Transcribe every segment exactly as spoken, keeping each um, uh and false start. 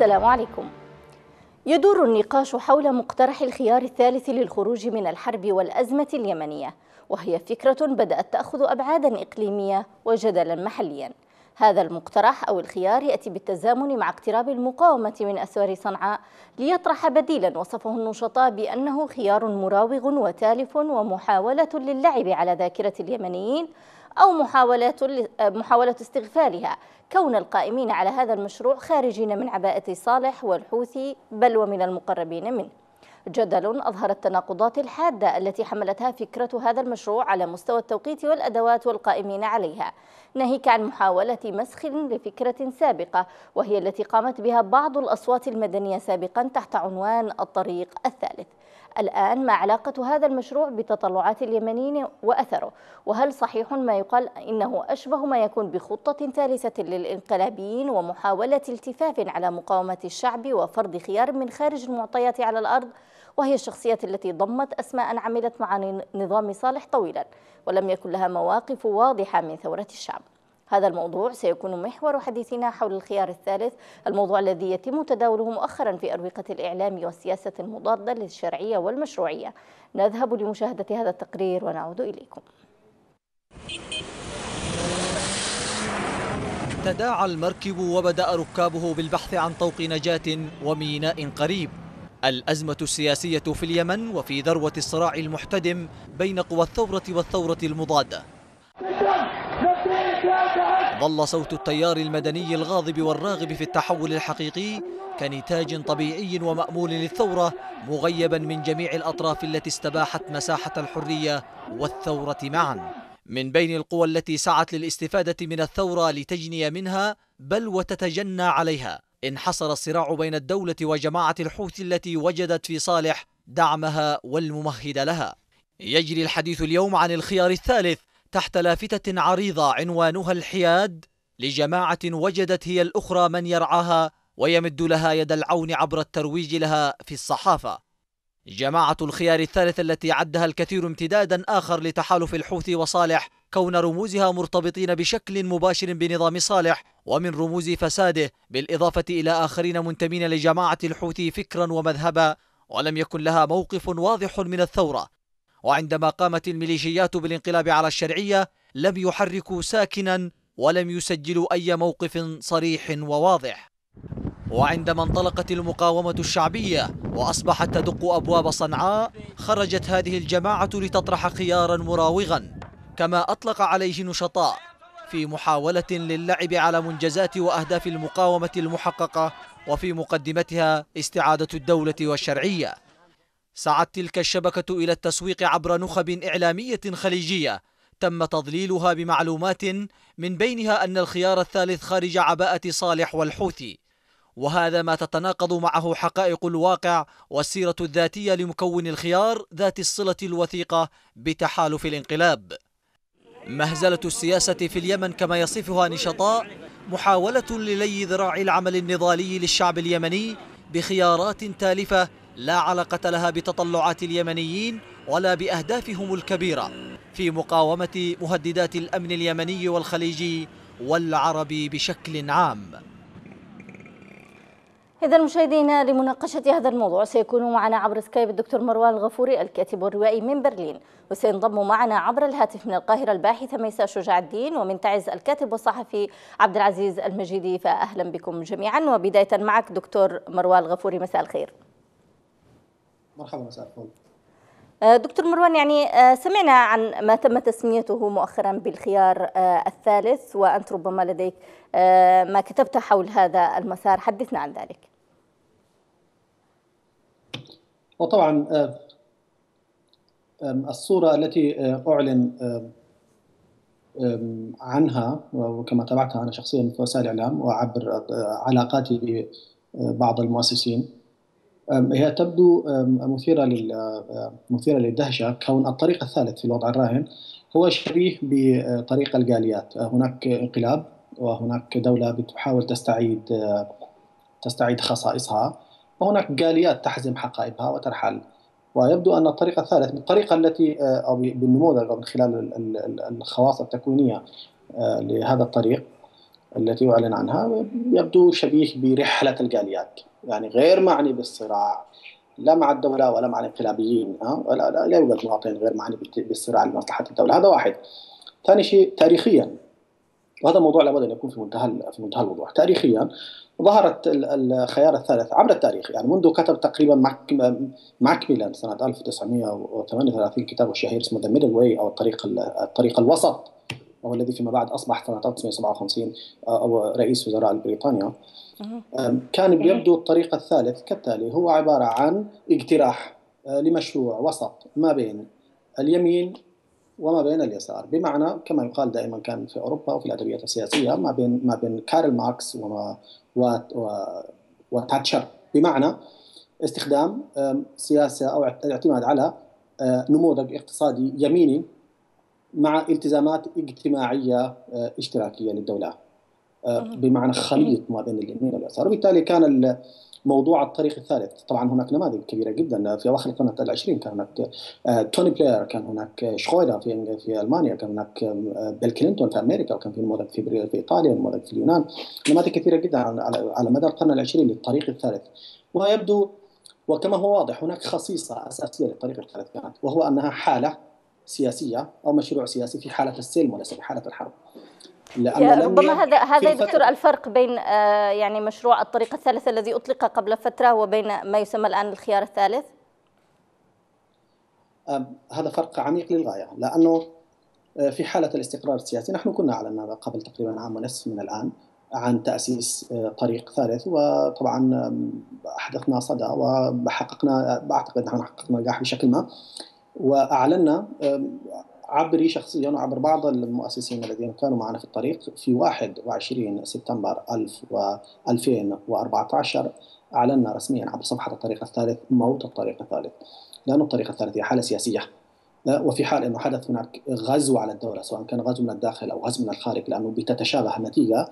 السلام عليكم. يدور النقاش حول مقترح الخيار الثالث للخروج من الحرب والأزمة اليمنية، وهي فكرة بدأت تأخذ أبعادا إقليمية وجدلا محليا. هذا المقترح أو الخيار يأتي بالتزامن مع اقتراب المقاومة من أسوار صنعاء ليطرح بديلا وصفه النشطاء بأنه خيار مراوغ وتالف ومحاولة للعب على ذاكرة اليمنيين أو محاولة محاولة استغفالها، كون القائمين على هذا المشروع خارجين من عباءة صالح والحوثي بل ومن المقربين منه. جدل أظهر التناقضات الحادة التي حملتها فكرة هذا المشروع على مستوى التوقيت والأدوات والقائمين عليها، ناهيك عن محاولة مسخ لفكرة سابقة وهي التي قامت بها بعض الأصوات المدنية سابقا تحت عنوان الطريق الثالث. الآن ما علاقة هذا المشروع بتطلعات اليمنيين وأثره؟ وهل صحيح ما يقال إنه أشبه ما يكون بخطة ثالثة للإنقلابيين ومحاولة التفاف على مقاومة الشعب وفرض خيار من خارج المعطيات على الأرض، وهي الشخصيات التي ضمت أسماء عملت مع نظام صالح طويلا ولم يكن لها مواقف واضحة من ثورة الشعب؟ هذا الموضوع سيكون محور حديثنا حول الخيار الثالث، الموضوع الذي يتم تداوله مؤخرا في أروقة الإعلام والسياسة المضادة للشرعية والمشروعية. نذهب لمشاهدة هذا التقرير ونعود إليكم. تداعى المركب وبدأ ركابه بالبحث عن طوق نجاة وميناء قريب. الأزمة السياسية في اليمن وفي ذروة الصراع المحتدم بين قوى الثورة والثورة المضادة. ظل صوت التيار المدني الغاضب والراغب في التحول الحقيقي كنتاج طبيعي ومأمول للثورة مغيبا من جميع الأطراف التي استباحت مساحة الحرية والثورة معا. من بين القوى التي سعت للاستفادة من الثورة لتجني منها بل وتتجنى عليها، انحصر الصراع بين الدولة وجماعة الحوثي التي وجدت في صالح دعمها والممهد لها. يجري الحديث اليوم عن الخيار الثالث تحت لافتة عريضة عنوانها الحياد لجماعة وجدت هي الأخرى من يرعاها ويمد لها يد العون عبر الترويج لها في الصحافة. جماعة الخيار الثالث التي عدها الكثير امتدادا آخر لتحالف الحوثي وصالح، كون رموزها مرتبطين بشكل مباشر بنظام صالح ومن رموز فساده، بالإضافة إلى آخرين منتمين لجماعة الحوثي فكرا ومذهبا، ولم يكن لها موقف واضح من الثورة. وعندما قامت الميليشيات بالانقلاب على الشرعية لم يحركوا ساكنا ولم يسجلوا أي موقف صريح وواضح. وعندما انطلقت المقاومة الشعبية وأصبحت تدق أبواب صنعاء، خرجت هذه الجماعة لتطرح خيارا مراوغا كما أطلق عليه نشطاء في محاولة للعب على منجزات وأهداف المقاومة المحققة، وفي مقدمتها استعادة الدولة والشرعية. سعت تلك الشبكة إلى التسويق عبر نخب إعلامية خليجية تم تضليلها بمعلومات من بينها أن الخيار الثالث خارج عباءة صالح والحوثي، وهذا ما تتناقض معه حقائق الواقع والسيرة الذاتية لمكون الخيار ذات الصلة الوثيقة بتحالف الانقلاب. مهزلة السياسة في اليمن كما يصفها نشطاء محاولة للي ذراع العمل النضالي للشعب اليمني بخيارات تالفة لا علاقة لها بتطلعات اليمنيين ولا بأهدافهم الكبيرة في مقاومة مهددات الأمن اليمني والخليجي والعربي بشكل عام. إذا مشاهدينا، لمناقشة هذا الموضوع سيكون معنا عبر سكايب الدكتور مروان الغفوري الكاتب والروائي من برلين، وسينضم معنا عبر الهاتف من القاهرة الباحثة ميساء شجاع الدين، ومن تعز الكاتب والصحفي عبد العزيز المجيدي. فأهلا بكم جميعا، وبداية معك دكتور مروان الغفوري، مساء الخير. مرحبا، مساء الفل. دكتور مروان، يعني سمعنا عن ما تم تسميته مؤخرا بالخيار الثالث، وأنت ربما لديك ما كتبت حول هذا المسار، حدثنا عن ذلك. وطبعا الصورة التي أعلن عنها وكما تابعتها أنا شخصيا في وسائل الإعلام وعبر علاقاتي ببعض المؤسسين، هي تبدو مثيرة مثيرة للدهشة، كون الطريق الثالث في الوضع الراهن هو شبيه بطريق الجاليات. هناك انقلاب وهناك دولة بتحاول تستعيد تستعيد خصائصها، وهناك جاليات تحزم حقائبها وترحل. ويبدو أن الطريق الثالث بالطريقة التي أو بالنموذج أو من خلال الخواص التكوينية لهذا الطريق التي يعلن عنها يبدو شبيه برحلة الجاليات، يعني غير معني بالصراع لا مع الدولة ولا مع الانقلابيين، لا, لا, لا يوجد مواطن غير معني بالصراع لمصلحة الدولة. هذا واحد. ثاني شيء تاريخيا، وهذا الموضوع لابد ان يكون في منتهى في منتهى الوضوح. تاريخيا ظهرت الخيار الثالث عبر التاريخ، يعني منذ كتب تقريبا ماك ماكميلان سنه ألف وتسعمئة وثمانية وثلاثين كتابه الشهير اسمه ذا ميدل واي او الطريق الطريق الوسط، وهو الذي فيما بعد اصبح سنه ألف وتسعمئة وسبعة وخمسين او رئيس وزراء بريطانيا. كان بيبدو الطريق الثالث كالتالي: هو عباره عن اقتراح لمشروع وسط ما بين اليمين وما بين اليسار، بمعنى كما يقال دائما كان في اوروبا وفي الادبيات السياسيه ما بين ما بين كارل ماركس وما و وتاتشر، بمعنى استخدام سياسه او الاعتماد على نموذج اقتصادي يميني مع التزامات اجتماعيه اشتراكيه للدوله، بمعنى خليط ما بين اليمين واليسار. وبالتالي كان موضوع الطريق الثالث. طبعا هناك نماذج كبيره جدا في اواخر القرن العشرين، كان هناك توني بلير، كان هناك شرويدر في في المانيا، كان هناك بيل كلينتون في امريكا، وكان في نموذج في في ايطاليا، نموذج في اليونان، نماذج كثيره جدا على على مدى القرن العشرين للطريق الثالث. ويبدو وكما هو واضح هناك خصيصه اساسيه للطريق الثالث كانت، وهو انها حاله سياسيه او مشروع سياسي في حاله السلم وليس في حاله الحرب. ربما هذا هذا يا دكتور الفرق بين يعني مشروع الطريق الثالث الذي أطلق قبل فترة وبين ما يسمى الآن الخيار الثالث. هذا فرق عميق للغاية، لأنه في حالة الاستقرار السياسي نحن كنا أعلنا قبل تقريبا عام ونصف من الآن عن تأسيس طريق ثالث، وطبعا أحدثنا صدى وحققنا، بعتقد نحن حققنا نجاح بشكل ما، وأعلنا عبري شخصيا وعبر بعض المؤسسين الذين كانوا معنا في الطريق في واحد وعشرين سبتمبر ألفين وأربعة عشر أعلنا رسميا عبر صفحة الطريق الثالث موت الطريق الثالث، لأن الطريق الثالث هي حالة سياسية، وفي حال أنه حدث هناك غزو على الدولة سواء كان غزو من الداخل أو غزو من الخارج، لأنه بتتشابه النتيجة،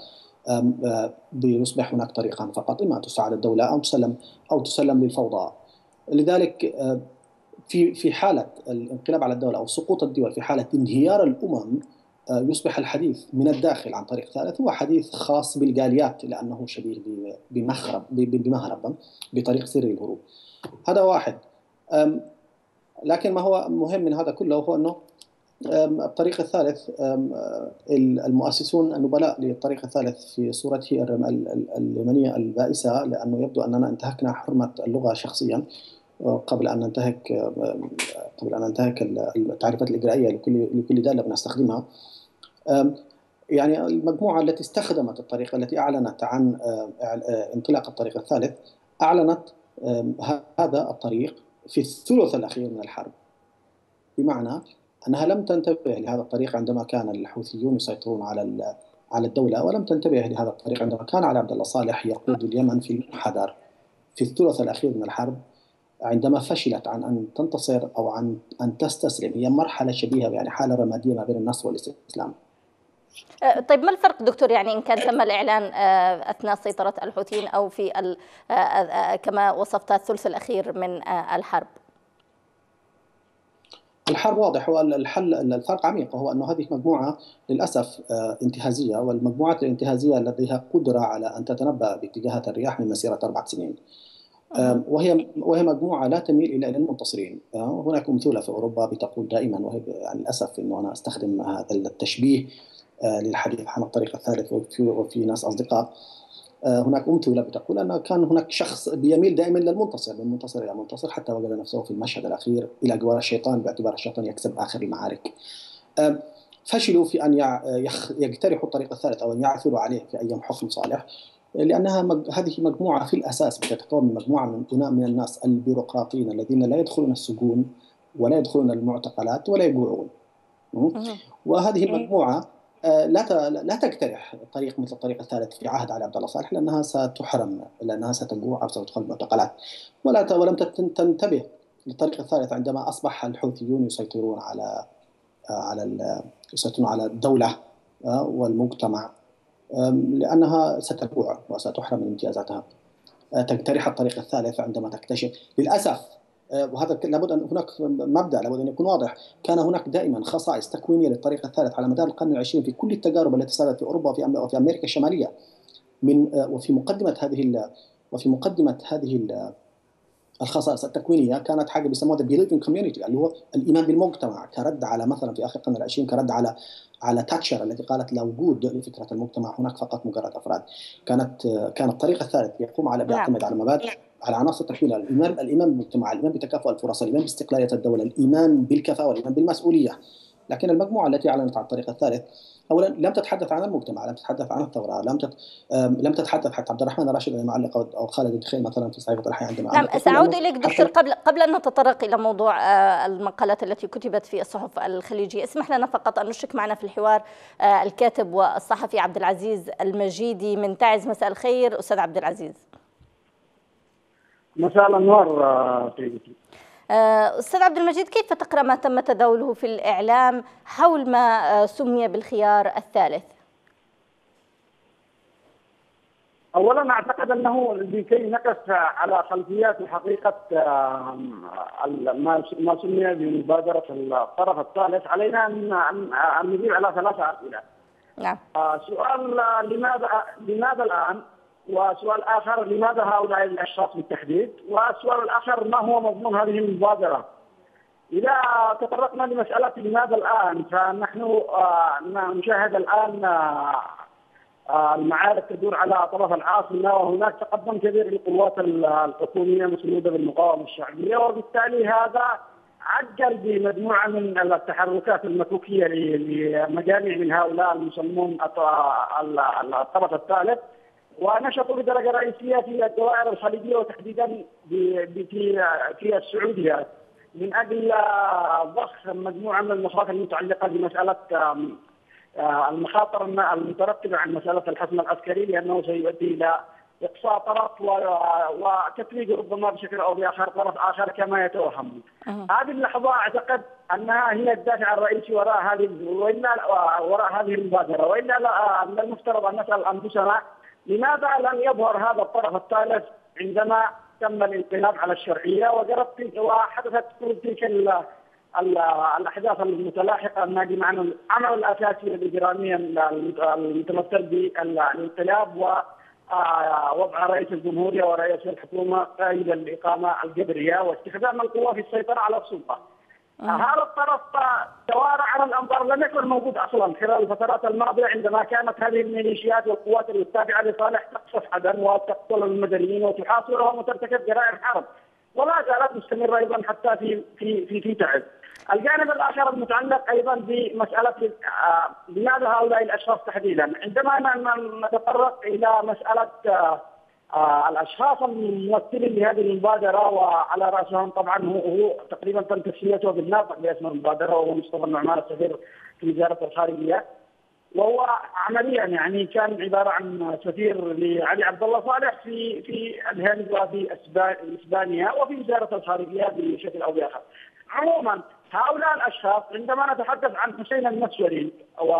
بيصبح هناك طريقان فقط: إما تساعد الدولة أو تسلم أو تسلم للفوضى. لذلك في في حالة الانقلاب على الدولة أو سقوط الدول، في حالة انهيار الأمم، يصبح الحديث من الداخل عن طريق ثالث هو حديث خاص بالجاليات، لأنه شبيه بمهرب بمهرب بطريق سري الهروب. هذا واحد. لكن ما هو مهم من هذا كله هو أنه الطريق الثالث، المؤسسون النبلاء للطريق الثالث في صورته اليمنية البائسة، لأنه يبدو أننا انتهكنا حرمة اللغة شخصيا قبل أن ننتهك قبل أن ننتهك التعريفات الإجرائية لكل لكل دالة بنستخدمها. يعني المجموعة التي استخدمت الطريق، التي أعلنت عن انطلاق الطريق الثالث، أعلنت هذا الطريق في الثلث الأخير من الحرب، بمعنى أنها لم تنتبه لهذا الطريق عندما كان الحوثيون يسيطرون على على الدولة، ولم تنتبه لهذا الطريق عندما كان علي عبد الله صالح يقود اليمن في المنحدر في الثلث الأخير من الحرب، عندما فشلت عن أن تنتصر أو عن أن تستسلم. هي مرحلة شبيهة، يعني حالة رمادية ما بين النصر والاستسلام. طيب ما الفرق دكتور، يعني إن كان تم الإعلان أثناء سيطرة الحوثيين أو في كما وصفت الثلث الأخير من الحرب؟ الحرب واضح، والحل الفرق عميق، وهو أنه هذه مجموعة للأسف انتهازية، والمجموعات الانتهازية لديها قدرة على أن تتنبأ باتجاهات الرياح من مسيرة أربع سنين، وهي وهي مجموعة لا تميل إلى المنتصرين. هناك أمثلة في أوروبا بتقول دائما، وهي يعني للأسف أنه أنا أستخدم هذا التشبيه للحديث عن الطريق الثالث، وفي, وفي ناس أصدقاء هناك أمثلة بتقول أن كان هناك شخص بيميل دائما للمنتصر، من منتصر إلى منتصر، حتى وجد نفسه في المشهد الأخير إلى جوار الشيطان، باعتبار الشيطان يكسب آخر المعارك. فشلوا في أن يقترحوا الطريق الثالث أو أن يعثروا عليه في أيام حكم صالح، لأنها مج... هذه مجموعة في الأساس بتتكون من مجموعة من من الناس البيروقراطيين الذين لا يدخلون السجون ولا يدخلون المعتقلات ولا يجوعون. وهذه المجموعة لا لا تقترح طريق مثل الطريق الثالث في عهد علي عبد الله صالح، لأنها ستحرم، لأنها ستجوع أو ستدخل المعتقلات، ولا ولم تنتبه للطريق الثالث عندما أصبح الحوثيون يسيطرون على على يسيطرون على الدولة والمجتمع، لأنها ستجوع وستحرم من امتيازاتها. تقترح الطريق الثالث عندما تكتشف للأسف وهذا لابد أن هناك مبدأ لابد أن يكون واضح. كان هناك دائما خصائص تكوينية للطريق الثالث على مدار القرن العشرين في كل التجارب التي صارت في أوروبا وفي أمريكا الشمالية. من وفي مقدمة هذه وفي مقدمة هذه الخصائص التكوينيه كانت حاجه بيسموها بيليفنج كوميونتي، اللي هو الايمان بالمجتمع، كرد على مثلا في اخر القرن العشرين كرد على على تاتشر التي قالت لا وجود لفكره المجتمع، هناك فقط مجرد افراد. كانت كان الطريق الثالث يقوم على بيعتمد على مبادئ، على عناصر تكوين الايمان الايمان بالمجتمع، الايمان بتكافؤ الفرص، الايمان باستقلاليه الدوله، الايمان بالكفاءه والايمان بالمسؤوليه. لكن المجموعه التي اعلنت عن الطريق الثالث اولا لم تتحدث عن المجتمع، لم تتحدث عن الثوره، لم تت... لم تتحدث حتى عبد الرحمن الراشد المعلق او خالد الدخيل مثلا في صحيفه الحياه عندما نعم. سأعود اليك دكتور قبل قبل ان نتطرق الى موضوع المقالات التي كتبت في الصحف الخليجيه. اسمح لنا فقط ان نشرك معنا في الحوار الكاتب والصحفي عبد العزيز المجيدي من تعز. مساء الخير استاذ عبد العزيز. مساء الانوار سيدتي. أستاذ عبد المجيد، كيف تقرأ ما تم تداوله في الإعلام حول ما سمي بالخيار الثالث؟ أولا أعتقد أنه لكي نقف على خلفيات وحقيقة ما سمي بمبادرة الطرف الثالث علينا أن نجيب على ثلاثة أسئلة. نعم. سؤال لماذا لماذا الآن؟ وسؤال آخر لماذا هؤلاء الأشخاص بالتحديد؟ والسؤال الآخر ما هو مضمون هذه المبادرة؟ إذا تطرقنا لمسألة لماذا الآن، فنحن نشاهد الآن المعارك تدور على طرف العاصمة، وهناك تقدم كبير للقوات الحكومية مسنودة بالمقاومة الشعبية، وبالتالي هذا عجل بمجموعة من التحركات المكوكية لمجاميع من هؤلاء المسمون الطرف الثالث، ونشطوا بدرجه رئيسيه في الدوائر الخليجيه وتحديدا في في السعوديه من اجل ضخ مجموعه من المخاطر المتعلقه بمساله المخاطر المترتبه عن مساله الحسم العسكري، لانه سيؤدي الى اقصاء طرف وتفريق ربما بشكل او باخر طرف اخر كما يتوهم. هذه اللحظه اعتقد انها هي الدافع الرئيسي وراء هذه والا وراء هذه المبادره، والا من المفترض ان نسال انفسنا لماذا لم يظهر هذا الطرف الثالث عندما تم الانقلاب على الشرعيه وجرت وحدثت كل تلك الاحداث المتلاحقه الناجمه عن العمل الاساسي الاجرامي المتمثل بالانقلاب ووضع رئيس الجمهوريه ورئيس الحكومه قائد الاقامه الجبريه واستخدام القوى في السيطره على السلطه. هذا الطرف توارى عن الانظار، لم يكن موجود اصلا خلال الفترات الماضيه عندما كانت هذه الميليشيات والقوات التابعه لصالح تقصف عدن وتقتل المدنيين وتحاصرهم وترتكب جرائم حرب، ولا زالت مستمره ايضا حتى في في في, في تعز. الجانب الاخر المتعلق ايضا بمساله لماذا هؤلاء الاشخاص تحديدا، عندما نتطرق الى مساله آه الاشخاص الممثلين لهذه المبادره وعلى راسهم طبعا هو, هو تقريبا تم تسميته بالناطق باسم المبادره وهو مصطفى النعمان السفير في وزاره الخارجيه، وهو عمليا يعني كان عباره عن سفير لعلي عبد الله صالح في في الهند وفي اسبانيا وفي وزاره الخارجيه بشكل او باخر. عموما هؤلاء الاشخاص عندما نتحدث عن حسين المسوري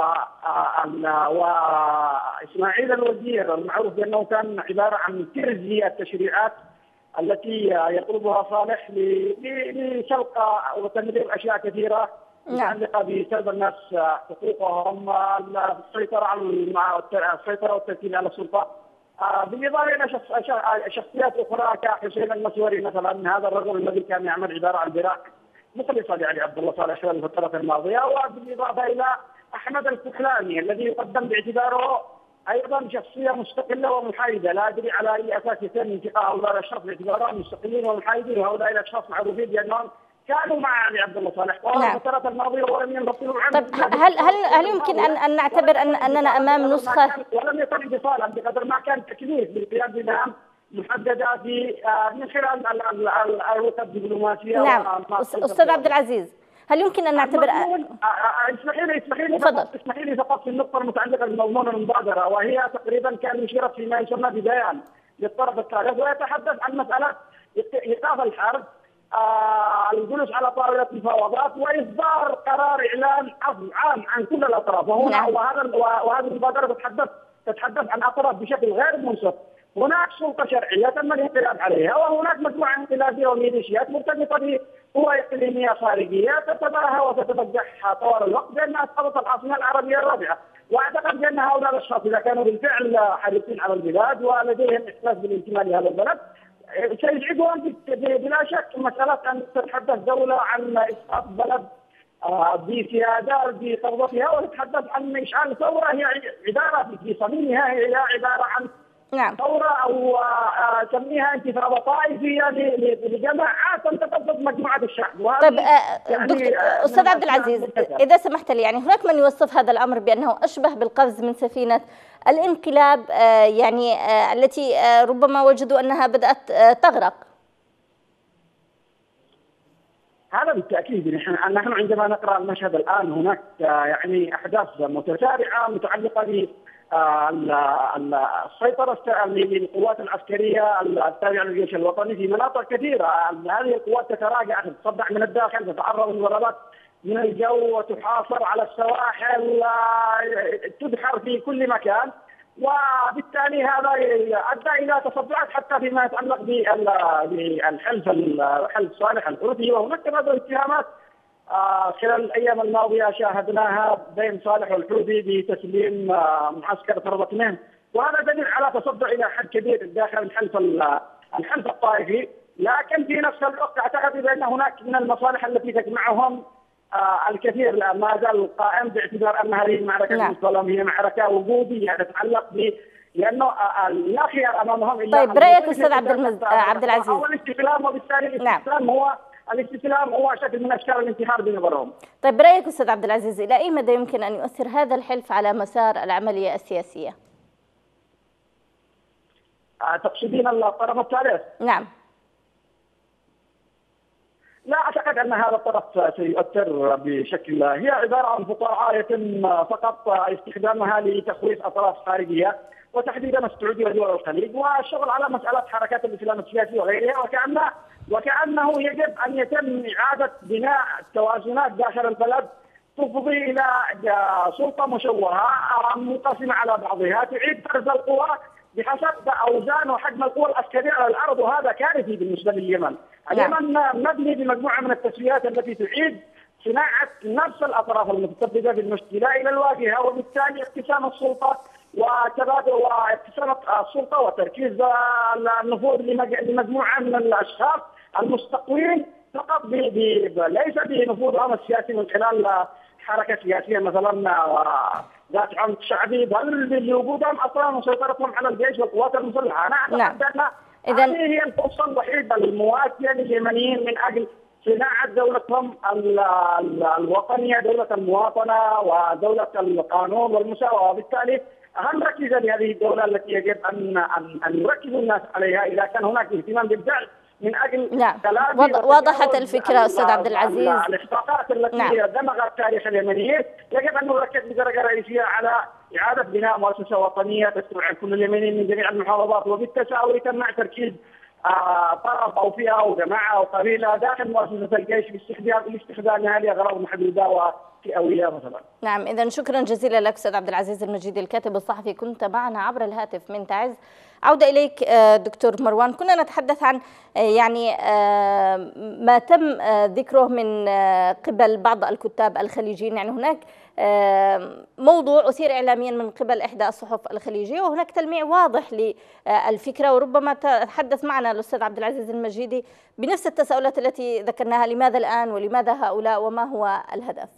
واسماعيل الوزير المعروف بانه كان عباره عن ترزي التشريعات التي يطلبها صالح لسلق وتمرير اشياء كثيره متعلقه بسلب الناس حقوقهم، السيطره على السيطره والتركيز على السلطه، بالاضافه الى شخصيات اخرى كحسين المسوري مثلا، هذا الرجل الذي كان يعمل عباره عن براء مخلصه لعلي عبد الله صالح خلال الفتره الماضيه، وبالاضافه الى احمد الكحلاني الذي يقدم باعتباره ايضا شخصيه مستقله ومحايده، لا ادري على اي اساس يتم انتقاء هؤلاء الاشخاص باعتبارهم مستقلين ومحايدين، وهؤلاء الاشخاص معروفين بانهم كانوا مع علي عبد الله صالح طوال الفترات الماضيه ولم ينفصلوا عنه. طيب هل هل هل يمكن ان ان نعتبر ان اننا امام نسخه ولم يتم انفصالا بقدر ما كان تكليف بالقيام بمهام محدده في من خلال العلاقات الدبلوماسيه. نعم استاذ عبد العزيز، هل يمكن ان نعتبر اسمحي لي اسمحي لي فقط اسمحي لي فقط في النقطه المتعلقه بمضمون المبادره، وهي تقريبا كان يشير فيما يسمى ببيان للطرف الثالث ويتحدث عن مساله ايقاف الحرب، آه الجلوس على طاوله المفاوضات واصدار قرار اعلان عفو عام عن كل الاطراف، وهنا نعم. وهذا وهذه المبادره تتحدث تتحدث عن اطراف بشكل غير منصف، هناك سلطه شرعيه تم الانقلاب عليها، وهناك مجموعه انقلابيه وميليشيات مرتبطه بقوى اقليميه خارجيه تتباهى وتتبجح طوال الوقت بانها اسقطت العاصمه العربيه الرابعه. واعتقد بان هؤلاء الاشخاص اذا كانوا بالفعل حريصين على البلاد ولديهم احساس بالانتماء لهذا البلد سيزعجهم بلا شك مساله ان تتحدث دوله عن اسقاط بلد بسيادة بقبضتها، ونتحدث عن إشعال ثورة هي عبارة في صميمها هي عبارة عن نعم. ثورة أو سميها انتفاضة طائفية لجماعات تقصد مجموعة الشعب. طيب يعني أستاذ عبد العزيز، إذا سمحت لي، يعني هناك من يوصف هذا الأمر بأنه أشبه بالقفز من سفينة الانقلاب، يعني التي ربما وجدوا أنها بدأت تغرق. هذا بالتاكيد. نحن نحن عندما نقرا المشهد الان هناك يعني احداث متسارعه متعلقه ب السيطره للقوات العسكريه التابعه للجيش الوطني في مناطق كثيره. هذه القوات تتراجع، تتصدع من الداخل، تتعرض لضربات من الجو وتحاصر على السواحل، تدحر في كل مكان، وبالتالي هذا ادى الى تصدعات حتى فيما يتعلق بالحلف الحلف صالح الحوثي. وهناك تبادل اتهامات خلال الايام الماضيه شاهدناها بين صالح والحوثي بتسليم معسكر فرض منه، وهذا دليل على تصدع الى حد كبير داخل الحلف الحلف الطائفي. لكن في نفس الوقت اعتقد بان هناك من المصالح التي تجمعهم آه الكثير ما زال قائم، باعتبار ان هذه المعركه بالنسبه هي معركه وجوديه تتعلق ب لانه آه لا خيار امامهم الا. طيب برايك استاذ عبد المز... عبد العزيز؟ هو الاستسلام، وبالتالي الاستسلام نعم. هو الاستسلام هو شكل من اشكال الانتحار بنظرهم. طيب برايك استاذ عبد العزيز، الى اي مدى يمكن ان يؤثر هذا الحلف على مسار العمليه السياسيه؟ آه تقصدين الطرف الثالث؟ نعم. لا اعتقد ان هذا الطرف سيؤثر بشكل، هي عباره عن فقاعه يتم فقط استخدامها لتخويف اطراف خارجيه وتحديدا السعوديه ودول الخليج، والشغل على مساله حركات الاسلام السياسي وغيرها، وكانه وكانه يجب ان يتم اعاده بناء التوازنات داخل البلد تفضي الى سلطه مشوهه منقسمه على بعضها تعيد فرز القوى بحسب اوزان وحجم القوى العسكريه على الارض، وهذا كارثي بالنسبه لليمن. اليمن مبني بمجموعه من التسويات التي تعيد صناعه نفس الاطراف المتسببه في المشكله الى الواجهه، وبالتالي اقتسام السلطه وتبادل واقتسام السلطه وتركيز النفوذ لمجموعه من الاشخاص المستقوين فقط ليس بنفوذهم السياسي من خلال حركه سياسيه مثلا ذات عمق شعبي، بل بوجودهم اصلا وسيطرتهم على الجيش والقوات المسلحه. انا اعتقد ان هذه هي الفرصه الوحيده المواتيه لليمنيين من اجل صناعه دولتهم الوطنيه، دوله المواطنه ودوله القانون والمساواه، وبالتالي اهم ركيزه لهذه الدوله التي يجب ان ان ان يركز الناس عليها اذا كان هناك اهتمام بالفعل من اجل نعم. وضحت الفكره استاذ عبد العزيز. الاخفاقات التي نعم. دمغت تاريخ اليمنيين، يجب ان نركز بدرجه رئيسيه على اعاده بناء مؤسسه وطنيه تستوعب كل اليمنيين من جميع المحافظات، وبالتساوي تمنع تركيز آه طرف او فئه او جماعه او قبيله داخل مؤسسه الجيش باستخدام باستخدامها لاغراض محدوده وفئويه مثلا. نعم، اذا شكرا جزيلا لك استاذ عبد العزيز المجيدي الكاتب الصحفي، كنت معنا عبر الهاتف من تعز. عودة إليك دكتور مروان، كنا نتحدث عن يعني ما تم ذكره من قبل بعض الكتاب الخليجيين، يعني هناك موضوع أثير إعلاميا من قبل إحدى الصحف الخليجية، وهناك تلميع واضح للفكرة، وربما تحدث معنا الأستاذ عبد العزيز المجيدي بنفس التساؤلات التي ذكرناها، لماذا الآن ولماذا هؤلاء وما هو الهدف؟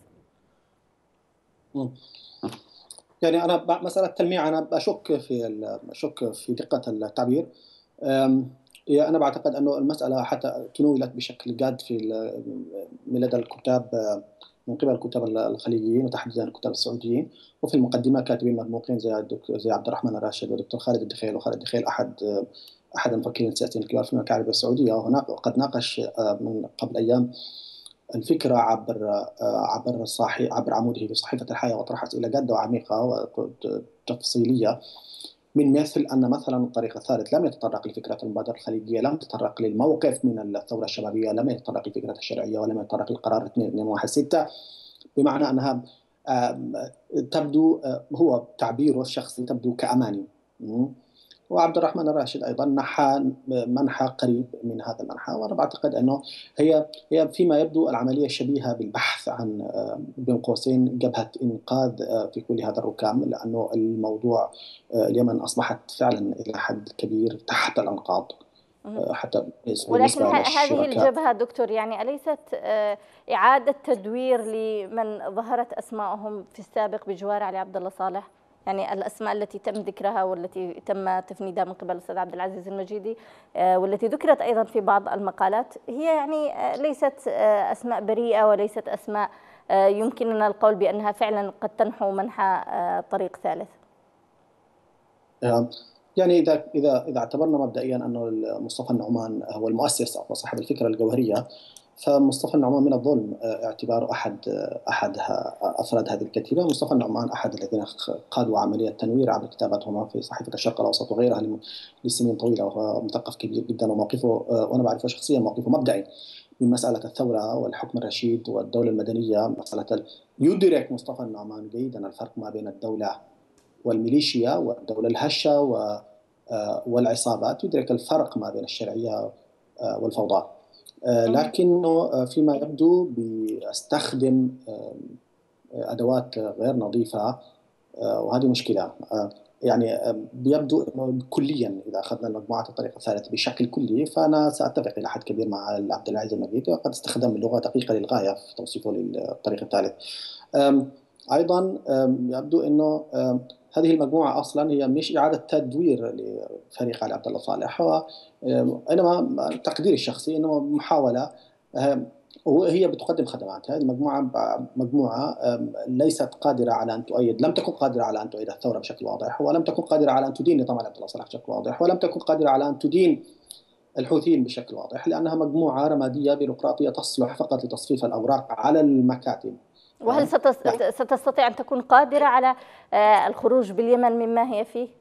يعني أنا مسألة التلميع أنا بشك في أشك في دقة التعبير. أنا بعتقد أنه المسألة حتى تناولت بشكل جاد في من لدى الكتاب من قبل الكتاب الخليجيين وتحديدا الكتاب السعوديين، وفي المقدمة كاتبين مرموقين زي زي عبد الرحمن الراشد ودكتور خالد الدخيل، وخالد الدخيل أحد أحد المفكرين السياسيين الكبار في المملكة العربية السعودية، وهناك قد ناقش من قبل أيام الفكرة عبر عبر صحي عبر عموده في صحيفة الحياة، وطرح أسئلة جادة وعميقة وتفصيلية، من مثل أن مثلا الطريق الثالث لم يتطرق لفكرة المبادرة الخليجية، لم يتطرق للموقف من الثورة الشبابية، لم يتطرق لفكرة الشرعية، ولم يتطرق لقرار اثنين واحد ستة، بمعنى أنها تبدو، هو تعبيره الشخصي، تبدو كأماني. وعبد الرحمن الراشد أيضا نحى منحى قريب من هذا المنحى. وأنا بعتقد أنه هي هي فيما يبدو العملية شبيهة بالبحث عن بين قوسين جبهة إنقاذ في كل هذا الركام، لأنه الموضوع اليمن أصبحت فعلا إلى حد كبير تحت الأنقاض حتى ولكن هذه الجبهة دكتور يعني أليست إعادة تدوير لمن ظهرت أسماءهم في السابق بجوار علي عبد الله صالح؟ يعني الأسماء التي تم ذكرها والتي تم تفنيدها من قبل الأستاذ عبد العزيز المجيدي والتي ذكرت أيضا في بعض المقالات، هي يعني ليست أسماء بريئة وليست أسماء يمكننا القول بأنها فعلا قد تنحو منحى طريق ثالث. يعني إذا إذا إذا اعتبرنا مبدئيا أنه مصطفى النعمان هو المؤسس أو صاحب الفكرة الجوهرية، فمصطفى النعمان من الظلم اعتباره أحد أحد أفراد هذه الكتيبة. مصطفى النعمان أحد الذين قادوا عملية تنوير عبر كتاباتهم في صحيفة الشرق الأوسط وغيرها لسنين طويلة، وهو مثقف كبير جدا وموقفه، وأنا بعرفه شخصيا، موقفه مبدئي من مسألة الثورة والحكم الرشيد والدولة المدنية. مسألة يدرك مصطفى النعمان جيدا الفرق ما بين الدولة والميليشيا والدولة الهشة والعصابات، يدرك الفرق ما بين الشرعية والفوضى، لكنه فيما يبدو بيستخدم أدوات غير نظيفة، وهذه مشكلة. يعني بيبدو أنه كليا إذا أخذنا مجموعة الطريق الثالث بشكل كلي، فأنا سأتفق إلى حد كبير مع عبد العزيز المجيدي، وقد استخدم اللغة دقيقة للغاية في توصيفه للطريق الثالث. أيضا يبدو أنه هذه المجموعة أصلا هي مش إعادة تدوير لفريق علي عبد الله صالح، هو إنما تقديري الشخصي إنه محاولة، وهي بتقدم خدمات. هذه المجموعة مجموعة ليست قادرة على أن تؤيد، لم تكن قادرة على أن تؤيد الثورة بشكل واضح، ولم تكن قادرة على أن تدين نظام علي عبد الله صالح بشكل واضح، ولم تكن قادرة على أن تدين الحوثيين بشكل واضح، لأنها مجموعة رمادية بيروقراطية تصلح فقط لتصفيف الأوراق على المكاتب. وهل ستستطيع أن تكون قادرة على الخروج باليمن مما هي فيه؟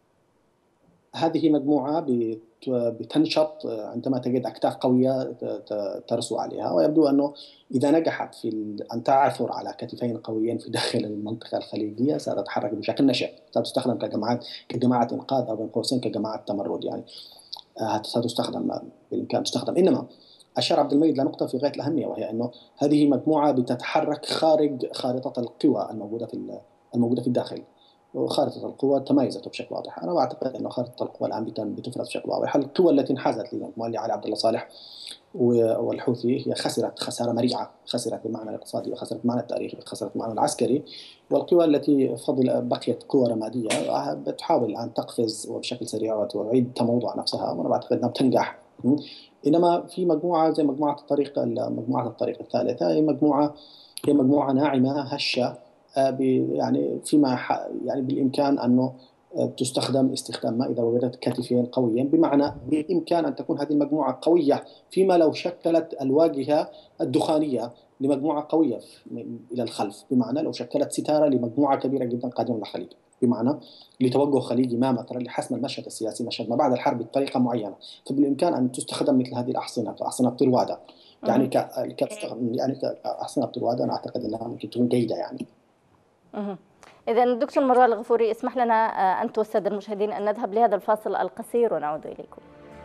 هذه مجموعة بتنشط عندما تجد أكتاف قوية ترسو عليها، ويبدو أنه إذا نجحت في أن تعثر على كتفين قويين في داخل المنطقة الخليجية ستتحرك بشكل نشط، ستستخدم كجماعات كجماعة إنقاذ أو بين قوسين كجماعة تمرد، يعني ستستخدم بالإمكان تستخدم. إنما أشار عبد المجيد لنقطة في غاية الأهمية، وهي أنه هذه مجموعة بتتحرك خارج خارطة القوى الموجودة في الموجودة في الداخل، وخارطة القوى تميزت بشكل واضح. أنا أعتقد أن خارطة القوى الآن بتفرز بشكل واضح. القوى التي انحازت للمجموعة اللي علي عبد الله صالح والحوثي هي خسرت خسارة مريعة، خسرت بالمعنى الاقتصادي وخسرت بالمعنى التاريخي وخسرت بالمعنى العسكري. والقوى التي فضل بقيت قوى رمادية بتحاول الآن تقفز وبشكل سريع وتعيد تموضع نفسها، وأنا أعتقد أنها بتنجح. إنما في مجموعة زي مجموعة الطريق مجموعة الطريق الثالثة، هي مجموعة هي مجموعة ناعمة هشة، يعني فيما يعني بالإمكان أنه تستخدم استخدام ما إذا وجدت كتفين قويين، بمعنى بالإمكان أن تكون هذه المجموعة قوية فيما لو شكلت الواجهة الدخانية لمجموعة قوية إلى الخلف، بمعنى لو شكلت ستارة لمجموعة كبيرة جدا قادمة من الخليج، بمعنى لتوجه خليجي ما مثلا لحسم المشهد السياسي، مشهد ما بعد الحرب بطريقة معينة، فبالإمكان أن تستخدم مثل هذه الأحصنة كأحصنة طروادة، يعني ك يعني كأحصنة طروادة. أنا أعتقد أنها ممكن تكون جيدة يعني. إذا دكتور مروان الغفوري، اسمح لنا أنت والسادة المشاهدين أن نذهب لهذا الفاصل القصير ونعود إليكم.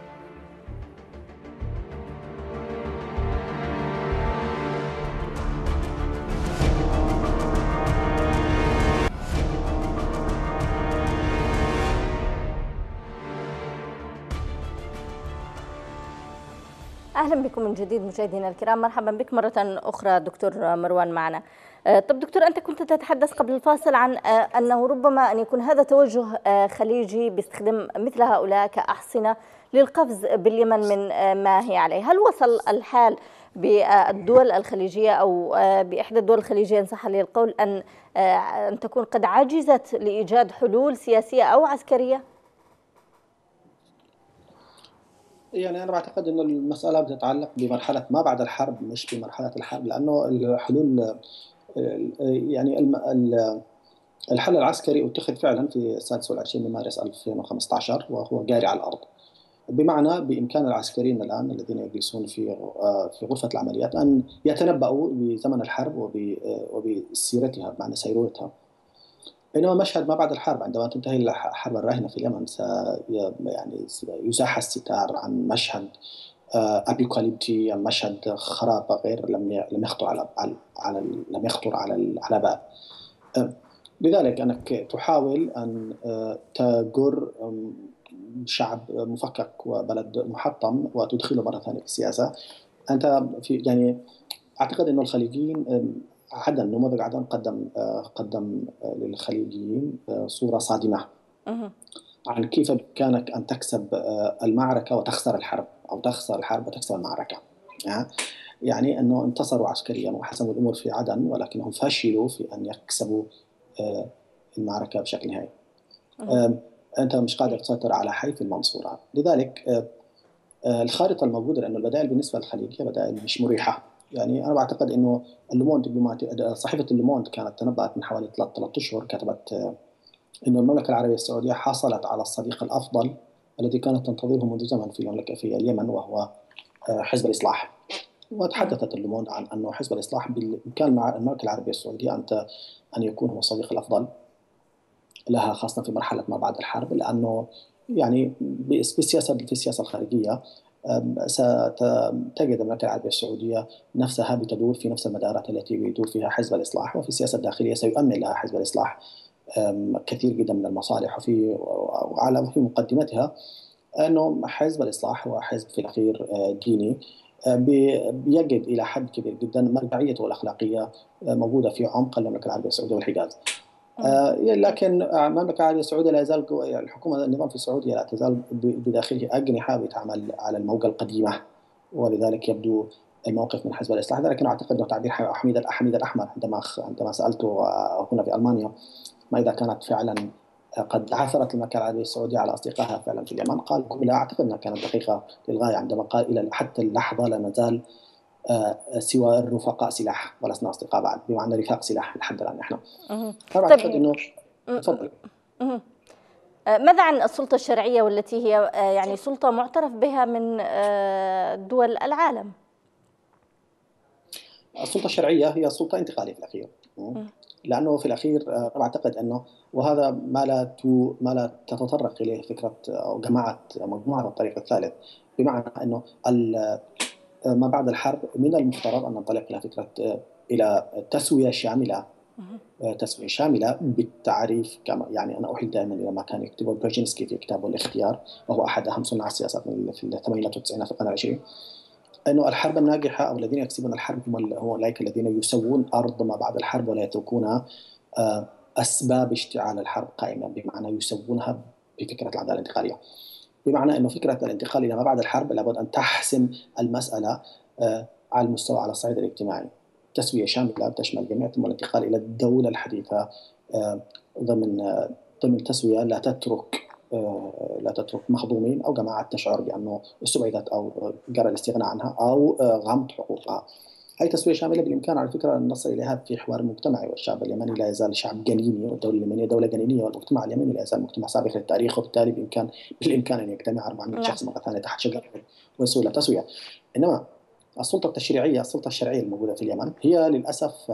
أهلا بكم من جديد مشاهدينا الكرام، مرحبا بك مرة أخرى دكتور مروان معنا. طب دكتور، أنت كنت تتحدث قبل الفاصل عن أنه ربما أن يكون هذا توجه خليجي باستخدام مثل هؤلاء كأحصنة للقفز باليمن من ما هي عليه. هل وصل الحال بالدول الخليجية أو بإحدى الدول الخليجية إن صح لي القول أن أن تكون قد عجزت لإيجاد حلول سياسية أو عسكرية؟ يعني أنا بعتقد أن المسألة بتتعلق بمرحلة ما بعد الحرب مش بمرحلة الحرب، لأنه الحلول يعني الحل العسكري اتخذ فعلا في السادس والعشرين من مارس ألفين وخمسة عشر وهو جاري على الأرض، بمعنى بإمكان العسكريين الآن الذين يجلسون في في غرفة العمليات أن يتنبؤوا بزمن الحرب وبسيرتها بمعنى سيرورتها. بينما مشهد ما بعد الحرب عندما تنتهي الحرب الراهنة في اليمن سي يعني يزاح الستار عن مشهد أبيكاليبتي، مشهد خراب غير لم لم يخطر على على لم يخطر على على بال. لذلك أنك تحاول أن تجر شعب مفكك وبلد محطم وتدخله مرة ثانية في السياسة. أنت في يعني أعتقد أن الخليجيين، عدن نموذج عدن قدم قدم للخليجيين صورة صادمة عن كيف بإمكانك أن تكسب المعركة وتخسر الحرب، أو تخسر الحرب وتكسب المعركة. يعني أنه انتصروا عسكريا وحسموا الأمور في عدن، ولكنهم فشلوا في أن يكسبوا المعركة بشكل نهائي. أنت مش قادر تسيطر على حي في المنصورة. لذلك الخارطة الموجودة، لأن البدائل بالنسبة للخليج هي بدائل مش مريحة. يعني أنا بعتقد أنه اللوموند دبلوماتي، صحيفة اللوموند كانت تنبأت من حوالي ثلاثة أشهر، كتبت أن المملكة العربية السعودية حصلت على الصديق الأفضل الذي كانت تنتظره منذ زمن في المملكة في اليمن، وهو حزب الإصلاح. وتحدثت اللوموند عن أنه حزب الإصلاح بالإمكان مع المملكة العربية السعودية أن أن يكون هو الصديق الأفضل لها، خاصة في مرحلة ما بعد الحرب، لأنه يعني بالسياسة في السياسة الخارجية ستجد المملكة العربية السعودية نفسها بتدور في نفس المدارات التي يدور فيها حزب الإصلاح، وفي السياسة الداخلية سيؤمن لها حزب الإصلاح كثير جدا من المصالح، وفي وعلى في مقدمتها أنه حزب الإصلاح هو حزب في الأخير ديني بيجد إلى حد كبير جدا مرجعيته الأخلاقية موجودة في عمق المملكة العربية السعودية والحجاز. آه لكن المملكة العربية السعودية لا يزال، الحكومة النظام في السعودية لا تزال بداخله أجنحة بتعمل على الموجة القديمة، ولذلك يبدو الموقف من حزب الإصلاح. لكن أعتقد أنه تعبير حميد الحميد الأحمر عندما عندما سألته هنا في ألمانيا ما إذا كانت فعلا قد عثرت المملكة العربية السعودية على أصدقائها فعلا في اليمن، قال لا، أعتقد أنها كانت دقيقة للغاية عندما قال إلى حتى اللحظة لا نزال سوى الرفقاء سلاح ولسنا أصدقاء بعد، بمعنى رفاق سلاح لحد الآن نحن. طبعا أعتقد أنه تفضل. ماذا عن السلطة الشرعية والتي هي يعني سلطة معترف بها من دول العالم؟ السلطة الشرعية هي سلطة انتقالية في الأخير، لأنه في الأخير أعتقد أنه وهذا ما لا ما لا تتطرق إليه فكرة أو جماعة مجموعة الطريق الثالث، بمعنى أنه ما بعد الحرب من المفترض أن ننطلق إلى فكرة إلى تسوية شاملة، تسوية شاملة بالتعريف. كما يعني أنا أحيل دائما إلى ما كان يكتبه برجينسكي في كتابه الاختيار، وهو أحد أهم صناع السياسات في الثمانينات والتسعينات في القرن العشرين، أنه الحرب الناجحة أو الذين يكسبون الحرب هم أولئك الذين يسوون أرض ما بعد الحرب ولا يتركون أسباب اشتعال الحرب قائمة، بمعنى يسوونها بفكرة العدالة الانتقالية، بمعنى أنه فكرة الانتقال إلى ما بعد الحرب لابد أن تحسم المسألة على المستوى على الصعيد الاجتماعي، تسوية شاملة تشمل جميع، ثم الانتقال إلى الدولة الحديثة ضمن ضمن تسوية لا تترك لا تترك مهضومين أو جماعات تشعر بأنه استبعدت أو جرى الاستغناء عنها أو غمط حقوقها. هذه تسوية شاملة بالإمكان على فكرة أن نصل إليها في حوار مجتمعي، والشعب اليمني لا يزال شعب جنيني، والدولة اليمنية دولة جنينية، والمجتمع اليمني لا يزال مجتمع سابق للتاريخ، وبالتالي بإمكان بالإمكان أن يجتمع أربعمائة شخص مرة ثانية تحت شجرة وسهولة تسوية. إنما السلطة التشريعية، السلطة الشرعية الموجودة في اليمن هي للأسف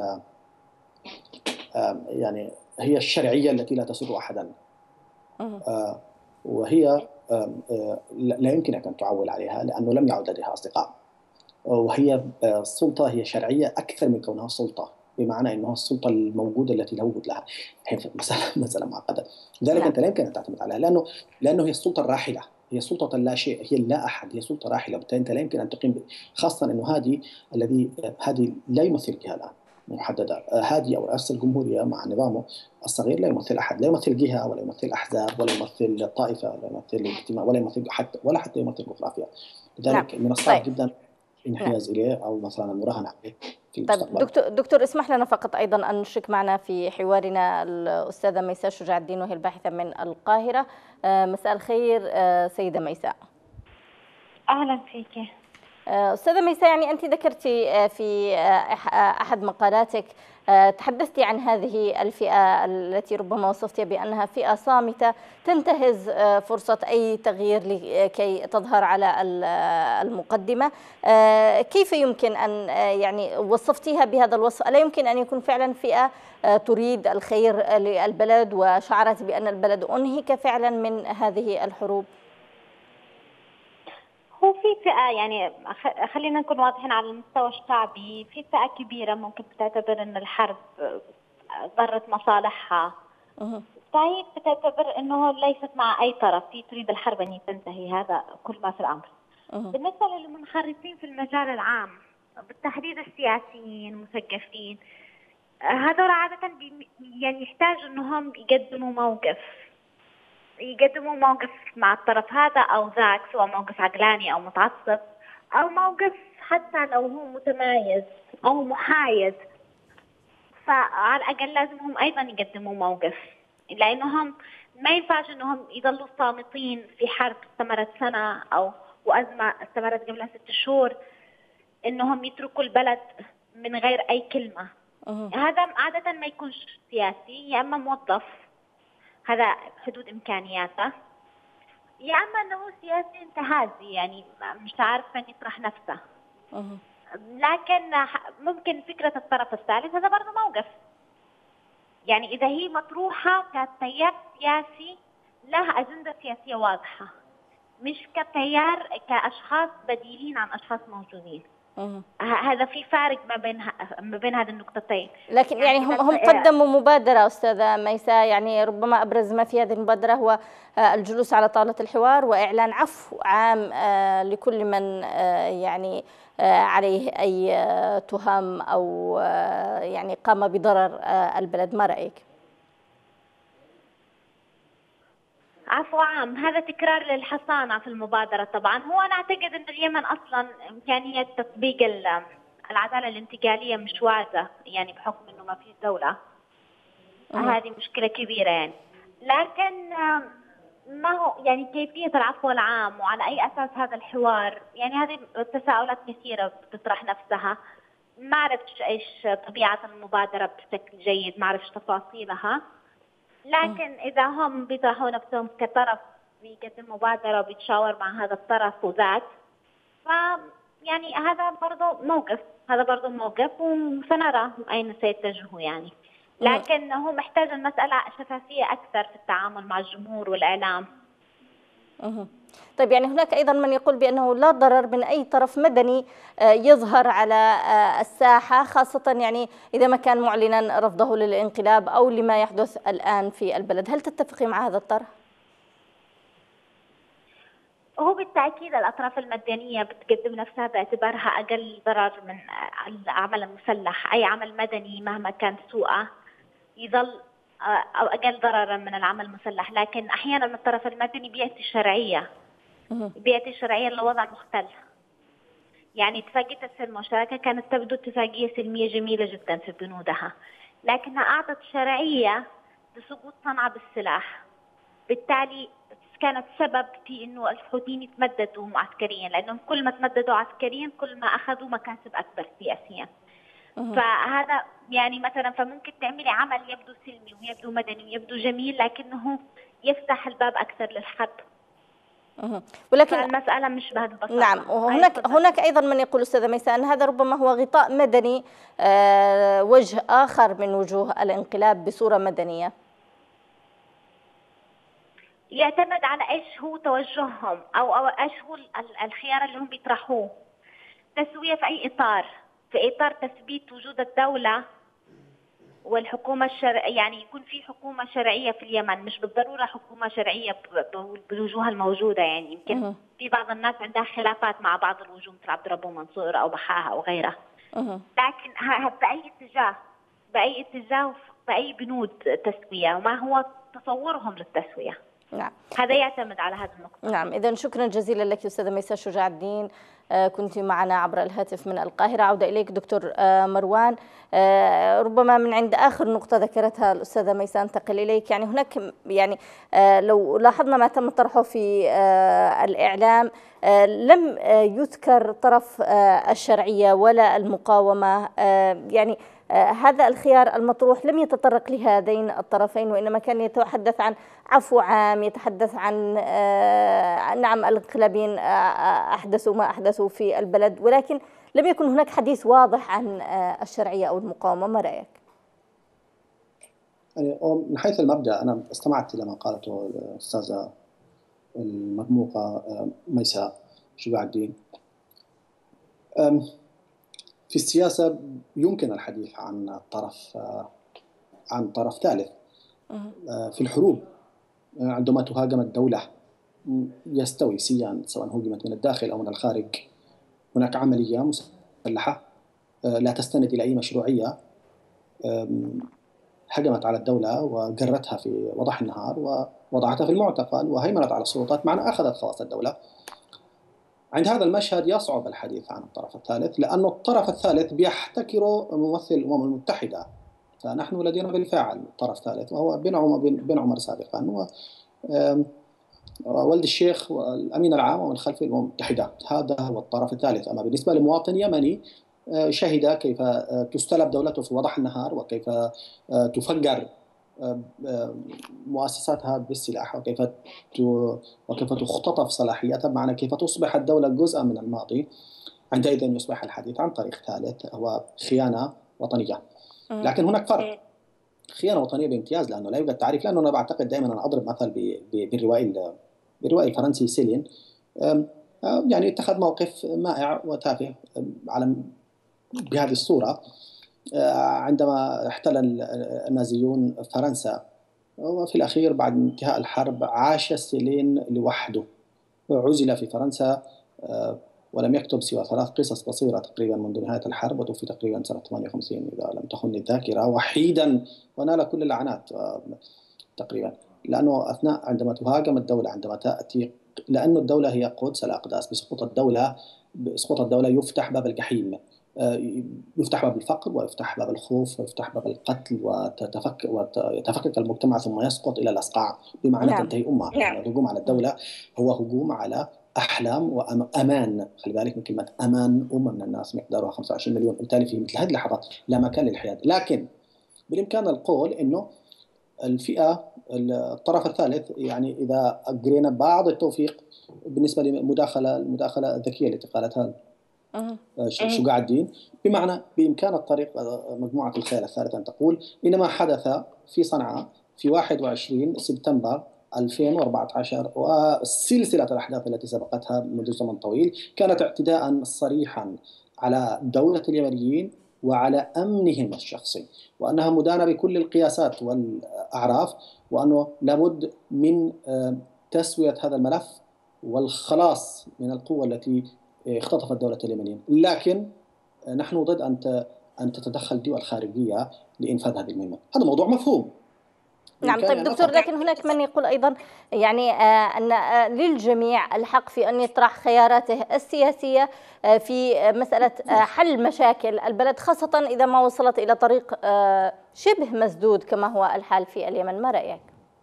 يعني هي الشرعية التي لا تسر أحدا، وهي لا يمكنك أن تعول عليها لأنه لم يعد لديها أصدقاء، وهي السلطة هي شرعية أكثر من كونها سلطة، بمعنى أنها السلطة الموجودة التي لا وجود لها. هي مسألة مسألة معقدة، لذلك أنت لا يمكن أن تعتمد عليها، لأنه لأنه هي السلطة الراحلة، هي سلطة لا شيء، هي لا أحد، هي سلطة راحلة، وبالتالي أنت لا يمكن أن تقيم، خاصة أنه هذه الذي هذه لا يمثل جهة الآن محددة. هادي أو رئاسة الجمهورية مع نظامه الصغير لا يمثل أحد، لا يمثل جهة ولا يمثل أحزاب ولا يمثل طائفة ولا يمثل اجتماع ولا يمثل حتى ولا حتى يمثل جغرافيا، لذلك من الصعب طيب. جدا انحياز نعم. إليه أو مثلا المراهنة عليه في المستقبل. طيب دكتور, دكتور اسمح لنا فقط أيضا أن نشرك معنا في حوارنا الأستاذة ميساء شجاع الدين، وهي الباحثة من القاهرة. مساء الخير سيدة ميساء. أهلا فيك. أستاذة ميساء، يعني أنت ذكرتي في أحد مقالاتك تحدثتي عن هذه الفئة التي ربما وصفتها بأنها فئة صامتة تنتهز فرصة أي تغيير لكي تظهر على المقدمة. كيف يمكن أن يعني وصفتيها بهذا الوصف؟ ألا يمكن أن يكون فعلا فئة تريد الخير للبلد وشعرت بأن البلد أنهك فعلا من هذه الحروب؟ هو في فئة، يعني خلينا نكون واضحين على المستوى الشعبي، في فئة كبيرة ممكن بتعتبر أن الحرب ضرت مصالحها، فهي بتعتبر أنه ليست مع أي طرف، هي تريد الحرب أن تنتهي، هذا كل ما في الأمر. بالنسبة للمنخرطين في المجال العام بالتحديد السياسيين المثقفين، هذول عادة يعني يحتاجوا أنهم يقدموا موقف يقدموا موقف مع الطرف هذا أو ذاك، سواء موقف عقلاني أو متعصب أو موقف حتى لو هو متمايز أو محايد، فعلى الأقل لازم هم أيضا يقدموا موقف، لأنهم ما ينفعش أنهم يظلوا صامتين في حرب استمرت سنة أو وأزمة استمرت قبل ست شهور، أنهم يتركوا البلد من غير أي كلمة. هذا عادة ما يكونش سياسي، يا أما موظف هذا حدود إمكانياته، يا أما أنه سياسي انتهازي، يعني مش عارف أن يطرح نفسه. لكن ممكن فكرة الطرف الثالث هذا برضه موقف، يعني إذا هي مطروحة كتيار سياسي له أجندة سياسية واضحة، مش كتيار كأشخاص بديلين عن أشخاص موجودين. هذا في فارق ما بين ما بين هذه النقطتين. لكن يعني, يعني هم هم قدموا مبادرة أستاذة ميساء، يعني ربما أبرز ما في هذه المبادرة هو الجلوس على طاولة الحوار وإعلان عفو عام لكل من يعني عليه أي تهم أو يعني قام بضرر البلد. ما رأيك؟ عفو عام هذا تكرار للحصانة في المبادرة. طبعا هو أنا أعتقد أن اليمن أصلا إمكانية تطبيق العدالة الانتقالية مش واردة، يعني بحكم أنه ما في دولة. هذه مشكلة كبيرة يعني. لكن ما هو يعني كيفية العفو العام وعلى أي أساس هذا الحوار، يعني هذه تساؤلات كثيرة بتطرح نفسها. ما عرفتش إيش طبيعة المبادرة بشكل جيد، ما عرفتش تفاصيلها، لكن إذا هم بيطرحوا نفسهم كطرف بيقدم مبادرة وبيتشاور مع هذا الطرف وذاك، ف يعني هذا برضه موقف، هذا برضه موقف وسنرى أين سيتجهوا يعني. لكن هو محتاج المسألة شفافية أكثر في التعامل مع الجمهور والإعلام. طيب يعني هناك أيضا من يقول بأنه لا ضرر من أي طرف مدني يظهر على الساحة، خاصة يعني إذا ما كان معلنا رفضه للانقلاب أو لما يحدث الآن في البلد. هل تتفقي مع هذا الطرح؟ هو بالتأكيد الأطراف المدنية بتقدم نفسها باعتبارها أقل ضرر من العمل المسلح. أي عمل مدني مهما كان سوءه يظل أو أقل ضررا من العمل المسلح، لكن أحيانا الطرف المدني بيأتي الشرعية بيأتي الشرعية لوضع مختلف. يعني اتفاقية السلم والشراكة كانت تبدو اتفاقية سلمية جميلة جدا في بنودها، لكنها أعطت شرعية لسقوط صنعاء بالسلاح، بالتالي كانت سبب في إنه الحوثيين يتمددوا عسكريا، لأنهم كل ما تمددوا عسكريا كل ما أخذوا مكاسب أكبر سياسيا. فهذا يعني مثلا فممكن تعملي عمل يبدو سلمي ويبدو مدني ويبدو جميل، لكنه يفتح الباب أكثر للحرب. ولكن المسألة مش بهذا البساطة. نعم، وهناك هناك أيضا من يقول أستاذة ميساء أن هذا ربما هو غطاء مدني، آه وجه آخر من وجوه الانقلاب بصورة مدنية. يعتمد على إيش هو توجههم أو أو إيش هو الخيار اللي هم بيطرحوه. تسوية في أي إطار؟ في إطار تثبيت وجود الدولة والحكومة الشرعية، يعني يكون في حكومة شرعية في اليمن، مش بالضرورة حكومة شرعية بالوجوه الموجودة. يعني يمكن في بعض الناس عندها خلافات مع بعض الوجوه مثل عبد ربه منصور أو بحاها أو غيره، لكن بأي اتجاه بأي اتجاه بأي بنود تسوية وما هو تصورهم للتسوية. نعم. هذا يعتمد على هذا النقطة. نعم، إذا شكرا جزيلا لك أستاذة ميساء شجاع الدين، كنت معنا عبر الهاتف من القاهرة. عودة إليك دكتور مروان، ربما من عند آخر نقطة ذكرتها الأستاذة ميساء انتقل إليك. يعني هناك يعني لو لاحظنا ما تم طرحه في الإعلام لم يذكر طرف الشرعية ولا المقاومة، يعني هذا الخيار المطروح لم يتطرق لهذين الطرفين، وإنما كان يتحدث عن عفو عام، يتحدث عن نعم الانقلابيين أحدثوا ما أحدثوا في البلد، ولكن لم يكن هناك حديث واضح عن الشرعية أو المقاومة. ما رأيك؟ يعني من حيث المبدأ أنا استمعت إلى ما قالته الأستاذة المرموقة ميساء شجاع الدين. في السياسة يمكن الحديث عن طرف عن طرف ثالث. في الحروب عندما تهاجم الدولة يستوي سيان سواء هجمت من الداخل أو من الخارج، هناك عملية مسلحة لا تستند إلى أي مشروعية هجمت على الدولة وجرتها في وضح النهار ووضعتها في المعتقل وهيمنت على السلطات، معنى أخذت خواص الدولة. عند هذا المشهد يصعب الحديث عن الطرف الثالث، لأن الطرف الثالث بيحتكر ممثل الأمم المتحدة، فنحن لدينا بالفعل طرف ثالث وهو بن عمر, بن عمر سابقا وولد الشيخ والأمين العام ومن خلفه الأمم المتحدة. هذا هو الطرف الثالث. أما بالنسبة لمواطن يمني شهد كيف تستلب دولته في وضح النهار وكيف تفجر مؤسساتها بالسلاح وكيف وكيف تختطف صلاحياتها، معنى كيف تصبح الدولة جزءا من الماضي، عندئذ يصبح الحديث عن طريق ثالث هو خيانة وطنية. لكن هناك فرق، خيانة وطنية بامتياز لأنه لا يوجد تعريف، لأنه أنا بعتقد دائما أنا أضرب مثل بالروائي بالروائي الفرنسي سيلين، يعني اتخذ موقف مائع وتافه على بهذه الصورة عندما احتل النازيون فرنسا، وفي الأخير بعد انتهاء الحرب عاش سيلين لوحده، عزل في فرنسا ولم يكتب سوى ثلاث قصص قصيرة تقريبا منذ نهاية الحرب، وتوفي تقريبا سنة ثمانية وخمسين إذا لم تخني الذاكرة، وحيدا ونال كل اللعنات تقريبا، لأنه أثناء عندما تهاجم الدولة، عندما تأتي، لأن الدولة هي قدس الأقداس، بسقوط الدولة بسقوط الدولة يفتح باب الجحيم، يفتح باب الفقر ويفتح باب الخوف ويفتح باب القتل وتتفك ويتفكك المجتمع ثم يسقط إلى الأصقاع، بمعنى نعم. تنتهي أمة. نعم. الهجوم على الدولة هو هجوم على أحلام وأمان. خلي بالك من كلمة أمان، أمة من الناس مقدارها خمسة وعشرين مليون، وبالتالي في مثل هذه اللحظات لا مكان للحياد. لكن بالإمكان القول إنه الفئة الطرف الثالث، يعني إذا أجرينا بعض التوفيق بالنسبة للمداخلة المداخلة الذكية التي قالتها شجاع الدين، بمعنى بإمكان الطريق مجموعة الخيال الثالثة أن تقول إن ما حدث في صنعاء في واحد وعشرين سبتمبر ألفين وأربعة عشر وسلسلة الأحداث التي سبقتها منذ زمن طويل كانت اعتداء صريحا على دولة اليمنيين وعلى أمنهم الشخصي، وأنها مدانة بكل القياسات والأعراف، وأنه لابد من تسوية هذا الملف والخلاص من القوة التي اختطفت دولة اليمنيين. لكن نحن ضد أن أن تتدخل دول خارجية لإنفاذ هذه المهمة. هذا موضوع مفهوم. نعم. طيب دكتور، لكن هناك من يقول أيضا يعني أن للجميع الحق في أن يطرح خياراته السياسية في مسألة حل مشاكل البلد، خاصة إذا ما وصلت إلى طريق شبه مسدود كما هو الحال في اليمن. ما رأيك؟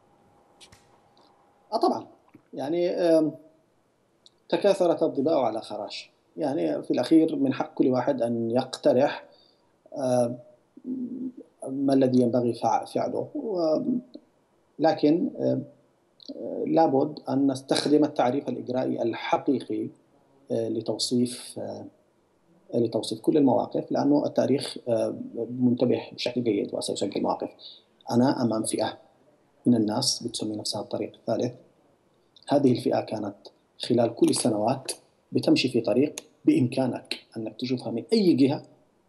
آه طبعا، يعني تكاثرت الظباء على خراش، يعني في الأخير من حق كل واحد أن يقترح ما الذي ينبغي فعله، لكن لابد أن نستخدم التعريف الإجرائي الحقيقي لتوصيف لتوصيف كل المواقف، لأنه التاريخ منتبه بشكل جيد وسيسجل مواقف. أنا أمام فئة من الناس بتسمي نفسها الطريق الثالث، هذه الفئة كانت خلال كل السنوات بتمشي في طريق بإمكانك أنك تشوفها من أي جهة،